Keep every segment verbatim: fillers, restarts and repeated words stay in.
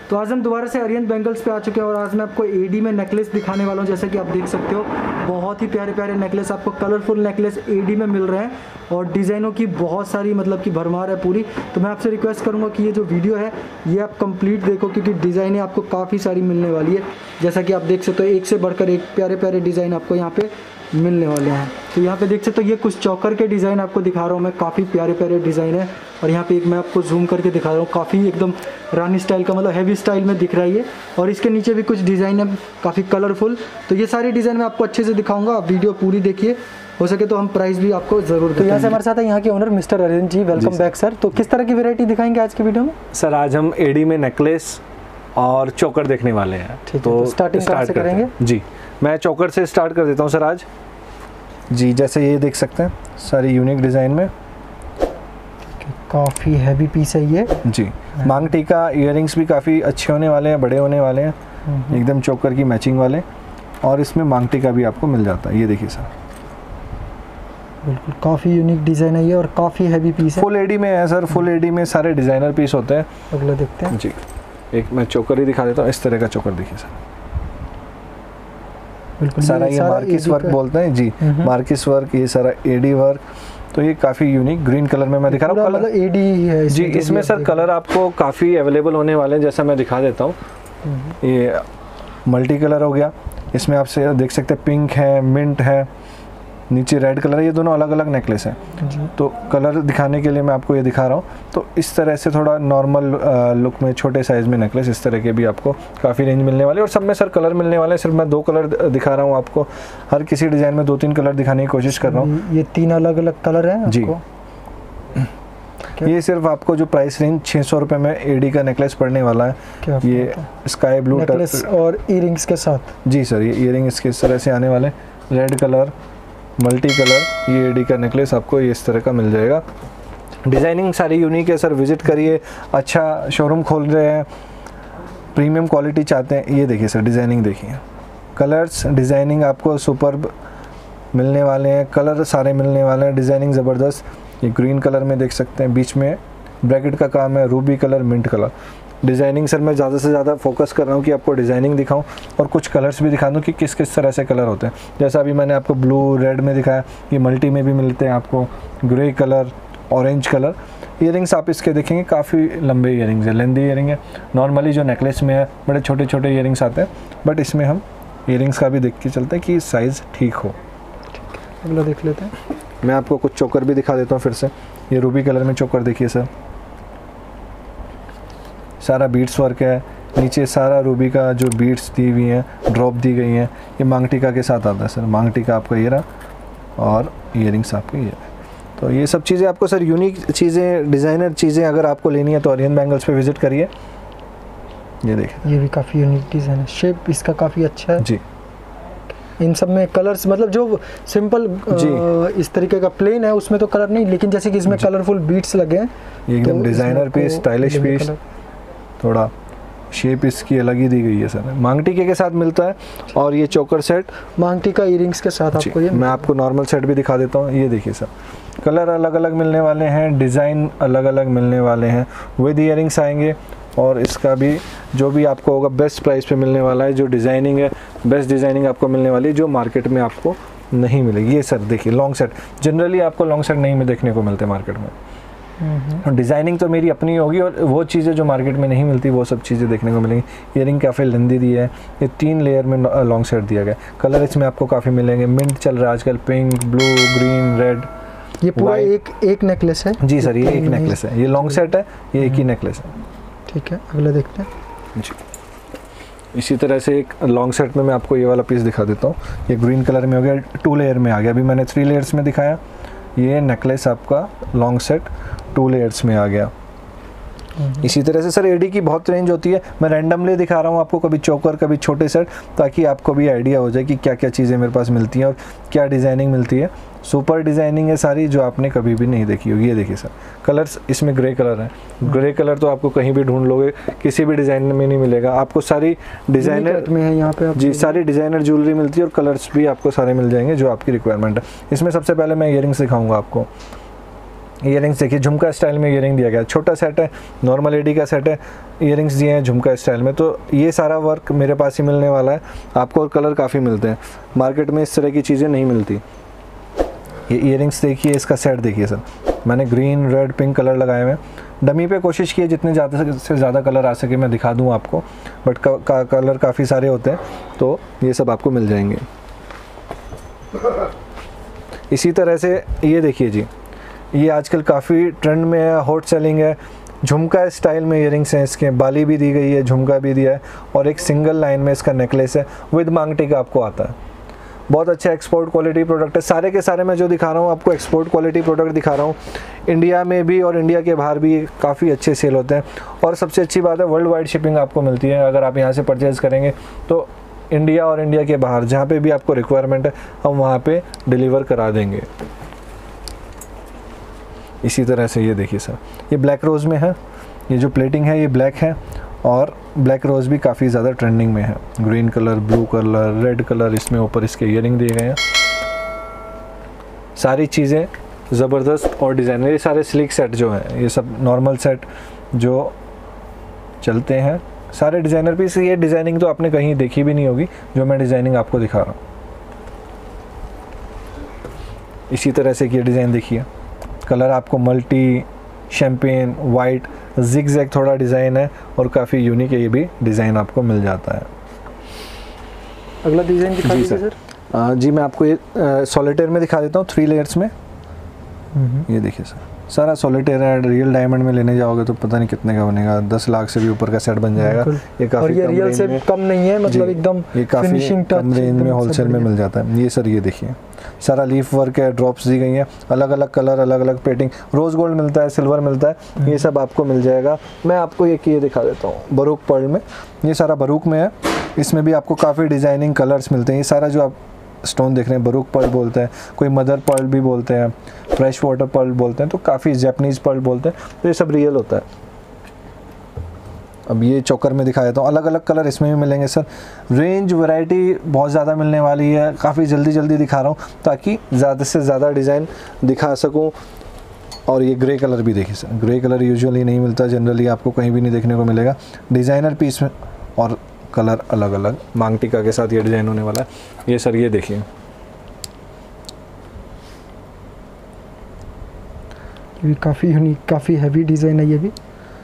तो आज हम दोबारा से आर्यन बैंगल्स पे आ चुके हैं और आज मैं आपको एडी में नेकलेस दिखाने वाला हूँ। जैसा कि आप देख सकते हो बहुत ही प्यारे प्यारे नेकलेस आपको कलरफुल नेकलेस एडी में मिल रहे हैं और डिज़ाइनों की बहुत सारी मतलब कि भरमार है पूरी। तो मैं आपसे रिक्वेस्ट करूँगा कि ये जो वीडियो है ये आप कंप्लीट देखो क्योंकि डिज़ाइनें आपको काफ़ी सारी मिलने वाली है। जैसा कि आप देख सकते हो एक से बढ़कर एक प्यारे प्यारे डिज़ाइन आपको यहाँ पे मिलने वाले हैं। तो यहाँ पे देख सकते हो ये कुछ चौकर के डिज़ाइन आपको दिखा रहा हूँ मैं, काफ़ी प्यारे प्यारे डिज़ाइन है। और यहाँ पे एक मैं आपको जूम करके दिखा रहा हूँ, काफ़ी एकदम रानी स्टाइल का मतलब हैवी स्टाइल में दिख रहा है ये। और इसके नीचे भी कुछ डिज़ाइन है काफ़ी कलरफुल। तो ये सारी डिज़ाइन मैं आपको अच्छे से दिखाऊंगा, आप वीडियो पूरी देखिए, हो सके तो हम प्राइस भी आपको जरूर। तो यहाँ से हमारे साथ है यहाँ के owner mister Aryan ji, welcome back sir. तो किस तरह की वेरायटी दिखाएंगे आज की वीडियो में? सर आज हम एडी में नेकलेस और चोकर देखने वाले हैं। ठीक है, तो स्टार्टिंग स्टार्ट करेंगे जी। मैं चोकर से स्टार्ट कर देता हूँ सर आज जी। जैसे ये देख सकते हैं सारी यूनिक डिज़ाइन में, काफ़ी हैवी पीस है ये जी। मांग टीका इयररिंग्स भी काफ़ी अच्छे होने वाले हैं, बड़े होने वाले हैं, एकदम चोकर की मैचिंग वाले। और इसमें मांग टीका भी आपको मिल जाता है, ये देखिए सर, बिल्कुल काफ़ी यूनिक डिज़ाइन है ये और काफ़ी हैवी पीस है। फुल एडी में है सर, फुल एडी में सारे डिज़ाइनर पीस होते हैं। अगला देखते हैं जी। एक मैं चोकर ही दिखा देता हूँ, इस तरह का चोकर देखिए सर, बिल्कुल सारा ये मार्किस वर्क बोलते हैं जी, मार्किस वर्क, ये सारा एडी वर्क। तो ये काफ़ी यूनिक ग्रीन कलर में मैं दिखा रहा हूँ, मतलब एडी ही है जी। इसमें सर कलर आपको काफ़ी अवेलेबल होने वाले हैं, जैसा मैं दिखा देता हूँ। ये मल्टी कलर हो गया, इसमें आप देख सकते हैं पिंक है, मिंट है, नीचे रेड कलर है, ये दोनों अलग अलग नेकलेस हैं। तो कलर दिखाने के लिए मैं आपको ये दिखा रहा हूँ। तो इस तरह से थोड़ा नॉर्मल लुक में छोटे साइज़ में नेकलेस इस तरह के भी आपको काफ़ी रेंज मिलने वाले और सब में सर कलर मिलने वाले हैं। सिर्फ मैं दो कलर दिखा रहा हूँ आपको, हर किसी डिज़ाइन में दो तीन कलर दिखाने की कोशिश कर रहा हूँ। ये तीन अलग अलग कलर हैं जी। ये सिर्फ आपको जो प्राइस रेंज छः सौ रुपये में एडी का नेकलेस पड़ने वाला है। ये स्काई ब्लू नेकलेस और ईयरिंग्स के साथ जी सर, ये ईयरिंग इसके इस तरह से आने वाले, रेड कलर मल्टी कलर, ये एडी का नेकलेस आपको ये इस तरह का मिल जाएगा। डिज़ाइनिंग सारी यूनिक है सर, विजिट करिए। अच्छा शोरूम खोल रहे हैं, प्रीमियम क्वालिटी चाहते हैं, ये देखिए सर डिज़ाइनिंग देखिए, कलर्स डिज़ाइनिंग आपको सुपर्ब मिलने वाले हैं, कलर सारे मिलने वाले हैं, डिज़ाइनिंग ज़बरदस्त। ये ग्रीन कलर में देख सकते हैं, बीच में ब्रैकेट का काम है, ruby colour, mint colour. Designing sir मैं ज़्यादा से ज़्यादा फोकस कर रहा हूँ कि आपको डिज़ाइनिंग दिखाऊं और कुछ कलर्स भी दिखा दूँ कि किस किस तरह से कलर होते हैं। जैसा अभी मैंने आपको ब्लू रेड में दिखाया, ये मल्टी में भी मिलते हैं आपको, grey colour, orange colour. Earrings आप इसके देखेंगे काफ़ी लंबे ईयरिंग्स है, लेंदी ईयरिंग है। नॉर्मली जो नेकलेस में है बड़े छोटे छोटे ईयरिंग्स आते हैं, बट इसमें हम ईयरिंग्स का भी देख के चलते हैं कि साइज़ ठीक हो। अगला देख लेते हैं। मैं आपको कुछ चोकर भी दिखा देता हूँ फिर से। ये रूबी कलर में चोकर देखिए सर, सारा बीट्स वर्क है, नीचे सारा रूबी का जो बीट्स दी हुई हैं, ड्रॉप दी गई हैं। ये मांग टीका के साथ आता है सर, मांग टीका आपका ये रहा और ईयरिंग्स आपके ये। तो ये सब चीज़ें आपको सर यूनिक चीज़ें, डिज़ाइनर चीज़ें अगर आपको लेनी है तो आर्यन बैंगल्स पे विजिट करिए। ये देखिए, ये भी काफ़ी यूनिक डिज़ाइन है, शेप इसका काफ़ी अच्छा है जी। इन सब में कलर्स मतलब जो सिंपल इस तरीके का प्लेन है उसमें तो कलर नहीं, लेकिन जैसे कि इसमें कलरफुल बीट्स लगे हैं, एकदम डिज़ाइनर पीस, स्टाइलिश पीस, थोड़ा शेप इसकी अलग ही दी गई है सर। मांग टीके के साथ मिलता है और ये चोकर सेट मांग टीका ईयरिंग्स के साथ आपको ये। मैं आपको नॉर्मल सेट भी दिखा देता हूँ, ये देखिए सर, कलर अलग अलग मिलने वाले हैं, डिज़ाइन अलग अलग मिलने वाले हैं, विद ईयरिंग्स आएंगे। और इसका भी जो भी आपको होगा बेस्ट प्राइस पे मिलने वाला है। जो डिज़ाइनिंग है बेस्ट डिज़ाइनिंग आपको मिलने वाली है जो मार्केट में आपको नहीं मिलेगी। ये सर देखिए लॉन्ग सेट, जनरली आपको लॉन्ग सेट नहीं में देखने को मिलते मार्केट में। डिज़ाइनिंग तो मेरी अपनी होगी और वो चीज़ें जो मार्केट में नहीं मिलती वो सब चीज़ें देखने को मिलेंगी। ईयरिंग काफ़ी लेंदी दी है, ये तीन लेयर में लॉन्ग सेट दिया गया। कलर इसमें आपको काफ़ी मिलेंगे, मिंट चल रहा है आजकल, पिंक, ब्लू, ग्रीन, रेड। ये पूरा एक एक नेकलेस है जी सर, ये एक नेकलेस है, ये लॉन्ग सेट है, ये एक ही नेकलेस है। ठीक है, अगला देखते हैं जी। इसी तरह से एक लॉन्ग सेट में मैं आपको ये वाला पीस दिखा देता हूँ। ये ग्रीन कलर में हो गया, टू लेयर में आ गया। अभी मैंने थ्री लेयर्स में दिखाया, ये नेकलेस आपका लॉन्ग सेट टू लेयर्स में आ गया। इसी तरह से सर एडी की बहुत रेंज होती है, मैं रैंडमली दिखा रहा हूँ आपको, कभी चोकर कभी छोटे सेट, ताकि आपको भी आइडिया हो जाए कि क्या क्या चीज़ें मेरे पास मिलती हैं और क्या डिज़ाइनिंग मिलती है। सुपर डिज़ाइनिंग है सारी जो आपने कभी भी नहीं देखी होगी। ये देखिए सर, कलर्स इसमें ग्रे कलर है, ग्रे कलर तो आपको कहीं भी ढूंढ लोगे, किसी भी डिज़ाइन में नहीं मिलेगा आपको। सारी डिज़ाइनर में है यहाँ पे जी, सारी डिज़ाइनर ज्वेलरी मिलती है और कलर्स भी आपको सारे मिल जाएंगे जो आपकी रिक्वायरमेंट है। इसमें सबसे पहले मैं ईयरिंग्स दिखाऊँगा आपको। ईयरिंग्स देखिए झुमका स्टाइल में ईयरिंग दिया गया, छोटा सेट है, नॉर्मल एडी का सेट है, ईयरिंग्स दिए हैं झुमका स्टाइल में। तो ये सारा वर्क मेरे पास ही मिलने वाला है आपको, और कलर काफ़ी मिलते हैं, मार्केट में इस तरह की चीज़ें नहीं मिलती। ये ईयरिंग्स देखिए, इसका सेट देखिए सर, मैंने ग्रीन रेड पिंक कलर लगाए हुए हैं। डमी पे कोशिश की है जितने ज़्यादा से ज़्यादा कलर आ सके मैं दिखा दूँ आपको, बट का, का, कलर काफ़ी सारे होते हैं, तो ये सब आपको मिल जाएंगे। इसी तरह से ये देखिए जी, ये आजकल काफ़ी ट्रेंड में है, हॉट सेलिंग है, झुमका स्टाइल में ईयरिंग्स हैं इसके, बाली भी दी गई है, झुमका भी दिया है, और एक सिंगल लाइन में इसका नेकलेस है विद मांगटी का आपको आता है। बहुत अच्छा एक्सपोर्ट क्वालिटी प्रोडक्ट है, सारे के सारे मैं जो दिखा रहा हूँ आपको एक्सपोर्ट क्वालिटी प्रोडक्ट दिखा रहा हूँ। इंडिया में भी और इंडिया के बाहर भी काफ़ी अच्छे सेल होते हैं, और सबसे अच्छी बात है वर्ल्ड वाइड शिपिंग आपको मिलती है। अगर आप यहाँ से परचेज़ करेंगे तो इंडिया और इंडिया के बाहर जहाँ पे भी आपको रिक्वायरमेंट है हम वहाँ पे डिलीवर करा देंगे। इसी तरह से ये देखिए सर, ये ब्लैक रोज़ में है, ये जो प्लेटिंग है ये ब्लैक है, और ब्लैक रोज़ भी काफ़ी ज़्यादा ट्रेंडिंग में है। Green colour, blue colour, red colour, इसमें ऊपर इसके ईयरिंग दिए गए हैं। सारी चीज़ें ज़बरदस्त और डिज़ाइनर, ये सारे स्लिक सेट जो हैं, ये सब नॉर्मल सेट जो चलते हैं, सारे डिज़ाइनर पीस। ये डिज़ाइनिंग तो आपने कहीं देखी भी नहीं होगी जो मैं डिज़ाइनिंग आपको दिखा रहा हूँ। इसी तरह से ये डिज़ाइन देखिए, कलर आपको multi, champagne, white, zig zag थोड़ा डिज़ाइन है, और काफ़ी यूनिक है ये भी डिज़ाइन आपको मिल जाता है। अगला डिज़ाइन दिखा दीजिए सर। आ, जी मैं आपको ये सॉलिटेयर में दिखा देता हूँ, थ्री लेयर्स में। ये देखिए सर, सारा सॉलिटेयर है, रियल डायमंड में लेने जाओगे तो पता नहीं कितने का बनेगा, दस लाख से भी ऊपर का सेट बन जाएगा। ये काफ़ी और ये रियल से कम नहीं है, मतलब एकदम ये काफ़ी कम रेंज में होलसेल में मिल जाता है। ये सर ये देखिए, सारा लीफ वर्क है, ड्रॉप्स दी गई हैं, अलग अलग कलर, अलग अलग पेटिंग, रोज़ गोल्ड मिलता है, सिल्वर मिलता है, ये सब आपको मिल जाएगा। मैं आपको एक ये दिखा देता हूँ बरूक पर्ल में, ये सारा बरूक में है, इसमें भी आपको काफ़ी डिज़ाइनिंग कलर्स मिलते हैं। ये सारा जो आप स्टोन देख रहे हैं बरूक पर्ल बोलते हैं, कोई मदर पर्ल भी बोलते हैं, फ्रेश वाटर पर्ल बोलते हैं, तो काफ़ी जैपनीज़ पर्ल बोलते हैं, तो ये सब रियल होता है। अब ये चोकर में दिखा देता हूँ, अलग अलग कलर इसमें भी मिलेंगे सर। रेंज वैरायटी बहुत ज़्यादा मिलने वाली है, काफ़ी जल्दी जल्दी दिखा रहा हूँ ताकि ज़्यादा से ज़्यादा डिज़ाइन दिखा सकूँ। और ये ग्रे कलर भी देखिए सर, ग्रे कलर यूजुअली नहीं मिलता, जनरली आपको कहीं भी नहीं देखने को मिलेगा। डिज़ाइनर पीस में और कलर अलग अलग, मांग टीका के साथ ये डिज़ाइन होने वाला है। ये सर ये देखिए, ये काफ़ी यूनिक, काफ़ी हैवी डिज़ाइन है ये भी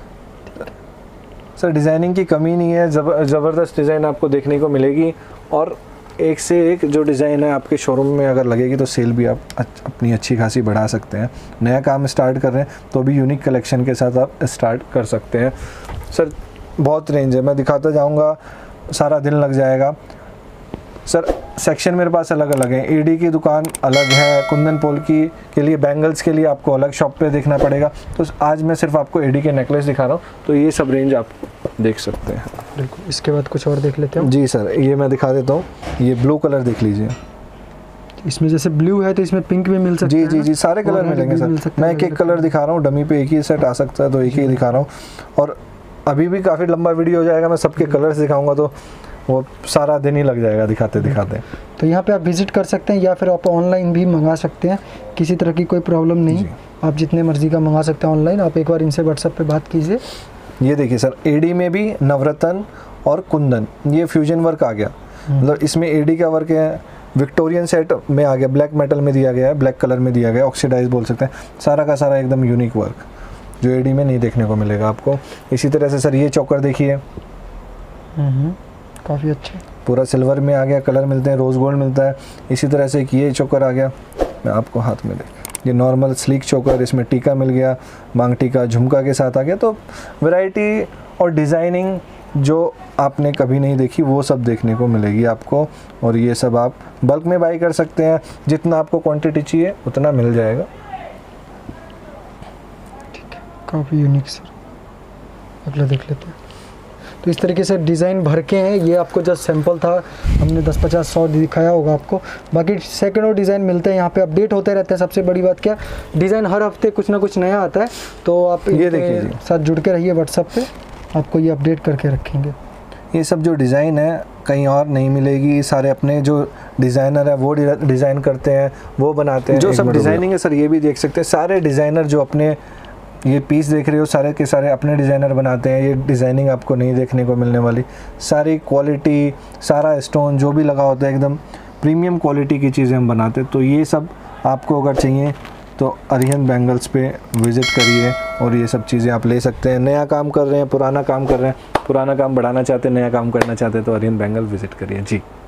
सर। डिज़ाइनिंग की कमी नहीं है, जबर ज़बरदस्त डिज़ाइन आपको देखने को मिलेगी, और एक से एक जो डिज़ाइन है आपके शोरूम में अगर लगेगी तो सेल भी आप अपनी अच्छी खासी बढ़ा सकते हैं। नया काम स्टार्ट कर रहे हैं तो भी यूनिक कलेक्शन के साथ आप स्टार्ट कर सकते हैं सर। बहुत रेंज है, मैं दिखाता जाऊंगा, सारा दिन लग जाएगा सर। सेक्शन मेरे पास अलग अलग है, एडी की दुकान अलग है, कुंदन पोल की के लिए, बैंगल्स के लिए आपको अलग शॉप पे देखना पड़ेगा। तो आज मैं सिर्फ आपको एडी के नेकलेस दिखा रहा हूँ, तो ये सब रेंज आप देख सकते हैं। बिल्कुल, इसके बाद कुछ और देख लेते हैं जी सर। ये मैं दिखा देता हूँ, ये ब्लू कलर देख लीजिए, इसमें जैसे ब्लू है तो इसमें पिंक भी मिल सकता है। है। जी जी जी, सारे कलर मिलेंगे सर। मैं एक एक कलर दिखा रहा हूँ, डमी पे एक ही सेट आ सकता है तो एक ही दिखा रहा हूँ, और अभी भी काफ़ी लंबा वीडियो हो जाएगा, मैं सबके कलर्स दिखाऊंगा तो वो सारा दिन ही लग जाएगा दिखाते दिखाते। तो यहाँ पे आप विजिट कर सकते हैं, या फिर आप ऑनलाइन भी मंगा सकते हैं, किसी तरह की कोई प्रॉब्लम नहीं, आप जितने मर्जी का मंगा सकते हैं ऑनलाइन। आप एक बार इनसे व्हाट्सएप पे बात कीजिए। ये देखिए सर, एडी में भी नवरत्न और कुंदन, ये फ्यूजन वर्क आ गया, मतलब इसमें एडी का वर्क है, विक्टोरियन सेट में आ गया, ब्लैक मेटल में दिया गया है, ब्लैक कलर में दिया गया, ऑक्सीडाइज बोल सकते हैं, सारा का सारा एकदम यूनिक वर्क जो एडी में नहीं देखने को मिलेगा आपको। इसी तरह से सर ये चोकर देखिए, काफ़ी अच्छा, पूरा सिल्वर में आ गया, कलर मिलते हैं, रोज़ गोल्ड मिलता है। इसी तरह से एक ये चोकर आ गया, मैं आपको हाथ में देख, ये नॉर्मल स्लीक चोकर, इसमें टीका मिल गया, मांग टीका झुमका के साथ आ गया। तो वैरायटी और डिज़ाइनिंग जो आपने कभी नहीं देखी वो सब देखने को मिलेगी आपको, और ये सब आप बल्क में बाई कर सकते हैं, जितना आपको क्वांटिटी चाहिए उतना मिल जाएगा। ठीक है, काफ़ी यूनिक सर। अगला देख लेते हैं। तो इस तरीके से डिज़ाइन भर के हैं, ये आपको जस्ट सैंपल था, हमने दस पचास सौ दिखाया होगा आपको, बाकी सेकंड और डिज़ाइन मिलते हैं यहाँ पे, अपडेट होते रहते हैं। सबसे बड़ी बात क्या, डिज़ाइन हर हफ्ते कुछ ना कुछ नया आता है, तो आप ये देखिए साथ जुड़ के रहिए व्हाट्सएप पे, आपको ये अपडेट करके रखेंगे। ये सब जो डिज़ाइन है कहीं और नहीं मिलेगी, सारे अपने जो डिज़ाइनर है वो डिज़ाइन करते हैं, वो बनाते हैं। जो सब डिज़ाइनिंग है सर ये भी देख सकते हैं, सारे डिज़ाइनर जो अपने ये पीस देख रहे हो सारे के सारे अपने डिज़ाइनर बनाते हैं। ये डिज़ाइनिंग आपको नहीं देखने को मिलने वाली, सारी क्वालिटी, सारा स्टोन जो भी लगा होता है एकदम प्रीमियम क्वालिटी की चीज़ें हम बनाते हैं। तो ये सब आपको अगर चाहिए तो अरिहंत बैंगल्स पे विज़िट करिए और ये सब चीज़ें आप ले सकते हैं। नया काम कर रहे हैं, पुराना काम कर रहे हैं, पुराना काम बढ़ाना चाहते हैं, नया काम करना चाहते हैं तो अरिहंत बैंगल विज़िट करिए जी।